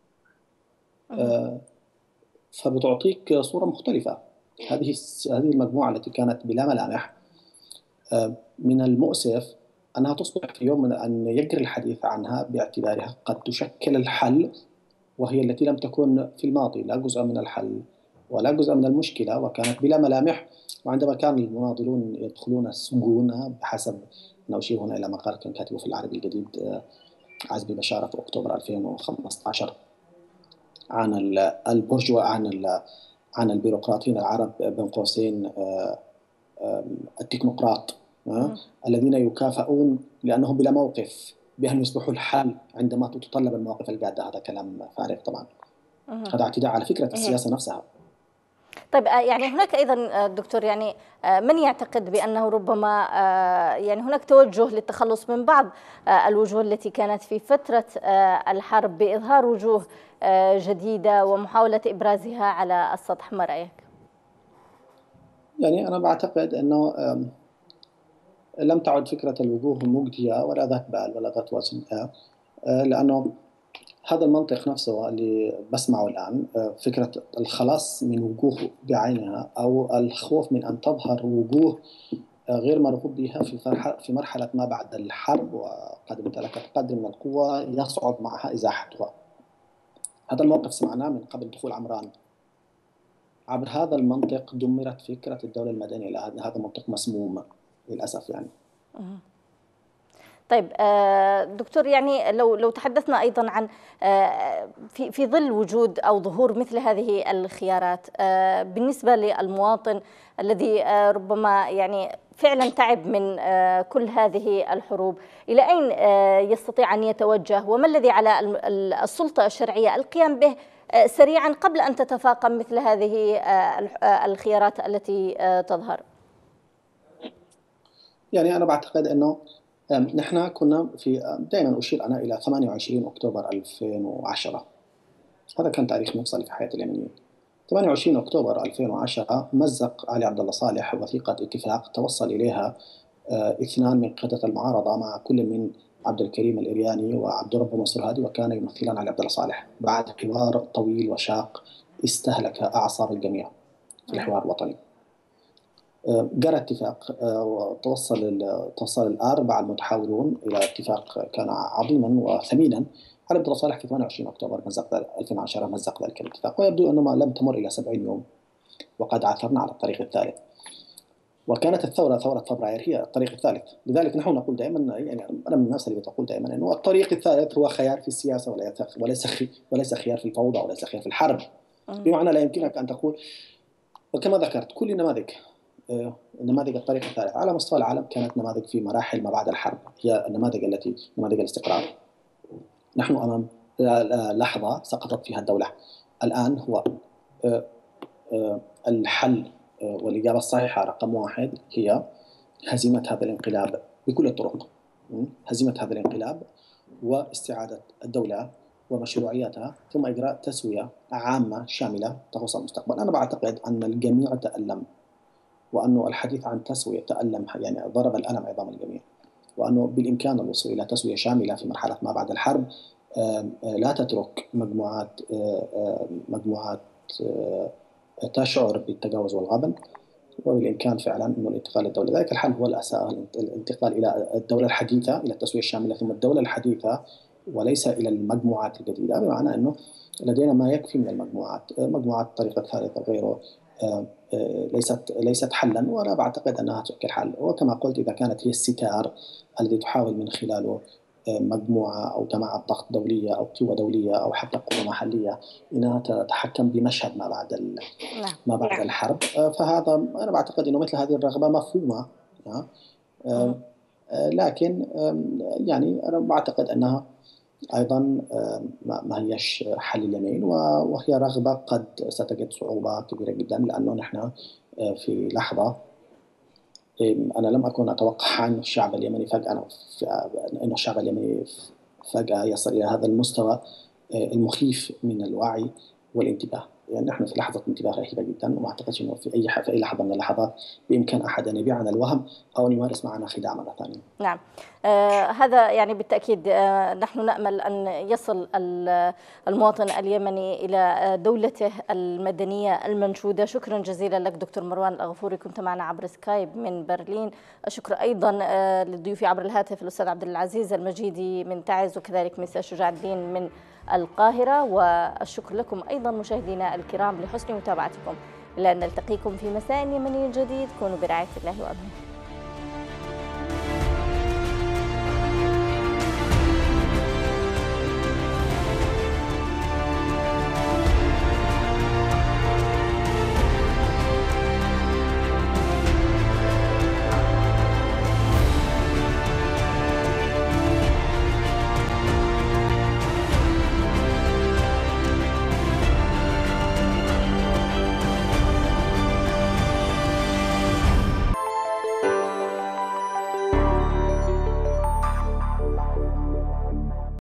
فبتعطيك صورة مختلفة. هذه هذه المجموعة التي كانت بلا ملامح، من المؤسف أنها تصبح في يوم من أن يجري الحديث عنها باعتبارها قد تشكل الحل، وهي التي لم تكن في الماضي لا جزء من الحل ولا جزء من المشكلة، وكانت بلا ملامح. وعندما كان المناضلون يدخلون السجون بحسب أنا أشير هنا إلى مقال كان كاتبه في العربي الجديد عزبي بشارة في أكتوبر ألفين وخمسة عشر عن البرجوا عن عن البيروقراطيين العرب بين قوسين التكنوقراط الذين يكافئون لأنهم بلا موقف بأن يصبحوا الحل عندما تتطلب المواقف الجادة. هذا كلام فارغ طبعا. هذا اعتداء على فكرة السياسة نفسها. طيب يعني هناك أيضا دكتور يعني من يعتقد بأنه ربما يعني هناك توجه للتخلص من بعض الوجوه التي كانت في فترة الحرب بإظهار وجوه جديدة ومحاولة إبرازها على السطح، ما رأيك؟ يعني أنا بعتقد أنه لم تعد فكرة الوجوه مجدية ولا ذات بال ولا ذات وزن، لأنه هذا المنطق نفسه اللي بسمعه الآن، فكرة الخلاص من وجوه بعينها أو الخوف من أن تظهر وجوه غير مرغوب بها في في مرحلة ما بعد الحرب وقد امتلكت قدر من القوة يصعب معها إزاحتها. هذا الموقف سمعناه من قبل دخول عمران. عبر هذا المنطق دمرت فكرة الدولة المدنية. هذا منطق مسموم للأسف يعني. طيب دكتور، يعني لو لو تحدثنا ايضا عن في في ظل وجود او ظهور مثل هذه الخيارات بالنسبه للمواطن الذي ربما يعني فعلا تعب من كل هذه الحروب، الى اين يستطيع ان يتوجه وما الذي على السلطه الشرعيه القيام به سريعا قبل ان تتفاقم مثل هذه الخيارات التي تظهر؟ يعني انا بعتقد انه نحن كنا في دائما أشير أنا إلى ثمانية وعشرين أكتوبر ألفين وعشرة. هذا كان تاريخ مفصلي في حياة اليمنيين. ثمانية وعشرين أكتوبر ألفين وعشرة مزق علي عبد الله صالح وثيقة اتفاق توصل إليها اثنان من قادة المعارضة مع كل من عبد الكريم الإرياني وعبد رب منصور هادي، وكان يمثلان علي عبد الله صالح بعد حوار طويل وشاق استهلك أعصاب الجميع في الحوار الوطني. جرى اتفاق وتوصل توصل الأربعة المتحاورون إلى اتفاق كان عظيما وثمينا. علي عبد الله صالح في ثمانية وعشرين أكتوبر مزق ألفين وعشرة مزق ذلك الاتفاق، ويبدو أنه ما لم تمر إلى سبعين يوم وقد عثرنا على الطريق الثالث. وكانت الثورة ثورة فبراير هي الطريق الثالث. لذلك نحن نقول دائما، يعني أنا من الناس اللي بتقول دائما أنه الطريق الثالث هو خيار في السياسة وليس وليس خيار في الفوضى وليس خيار في الحرب. بمعنى لا يمكنك أن تقول، وكما ذكرت كل نماذج نماذج الطريق الثالث على مستوى العالم كانت نماذج في مراحل ما بعد الحرب، هي النماذج التي نماذج الاستقرار. نحن أمام لحظة سقطت فيها الدولة. الآن هو الحل والإجابة الصحيحة رقم واحد هي هزيمة هذا الانقلاب بكل الطرق، هزيمة هذا الانقلاب واستعادة الدولة ومشروعيتها، ثم إجراء تسوية عامة شاملة تخص المستقبل. أنا بعتقد أن الجميع تألم، وأنه الحديث عن تسوية تألم يعني ضرب الألم عظام الجميع، وأنه بالإمكان الوصول إلى تسوية شاملة في مرحلة ما بعد الحرب لا تترك مجموعات مجموعات تشعر بالتجاوز والغبن، وبالإمكان فعلا أنه الانتقال للدولة. ذلك الحل هو الانتقال إلى الدولة الحديثة، إلى التسوية الشاملة ثم الدولة الحديثة، وليس إلى المجموعات الجديدة. بمعنى أنه لدينا ما يكفي من المجموعات. مجموعات الطريقة الثالثة وغيره ليست ليست حلا، ولا بعتقد انها تشكل حل. وكما قلت، اذا كانت هي الستار الذي تحاول من خلاله مجموعه او جماعه ضغط دوليه او قوه دوليه او حتى قوه محليه انها تتحكم بمشهد ما بعد ما بعد الحرب، فهذا انا بعتقد انه مثل هذه الرغبه مفهومه، لكن يعني انا بعتقد انها أيضا ما هيش حل اليمين، وهي رغبة قد ستجد صعوبة كبيرة جدا، لأنه نحن في لحظة أنا لم أكن أتوقع أن الشعب اليمني فجأة أن الشعب اليمني فجأة يصل إلى هذا المستوى المخيف من الوعي والانتباه. يعني نحن في لحظة انتباه رهيبة جدا، وما أعتقدش أنه في أي في أي لحظة من اللحظات بإمكان أحد أن يبيعنا الوهم أو أن يمارس معنا خداع مرة ثانية. نعم، آه هذا يعني بالتأكيد آه نحن نأمل أن يصل المواطن اليمني إلى دولته المدنية المنشودة. شكرا جزيلا لك دكتور مروان الأغفوري، كنت معنا عبر سكايب من برلين. الشكر أيضا آه للضيوف عبر الهاتف، الأستاذ عبد العزيز المجيدي من تعز، وكذلك مساء شجاع الدين من القاهرة. والشكر لكم أيضا مشاهدينا الكرام لحسن متابعتكم. إلى أن نلتقيكم في مساء يمني جديد، كونوا برعاية الله وأمنه.